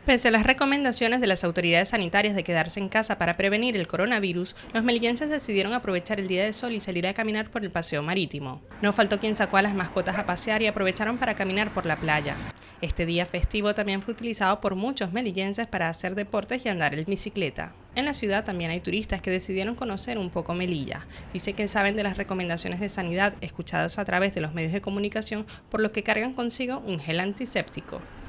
Pese a las recomendaciones de las autoridades sanitarias de quedarse en casa para prevenir el coronavirus, los melillenses decidieron aprovechar el día de sol y salir a caminar por el paseo marítimo. No faltó quien sacó a las mascotas a pasear y aprovecharon para caminar por la playa. Este día festivo también fue utilizado por muchos melillenses para hacer deportes y andar en bicicleta. En la ciudad también hay turistas que decidieron conocer un poco Melilla. Dice que saben de las recomendaciones de sanidad escuchadas a través de los medios de comunicación, por lo que cargan consigo un gel antiséptico.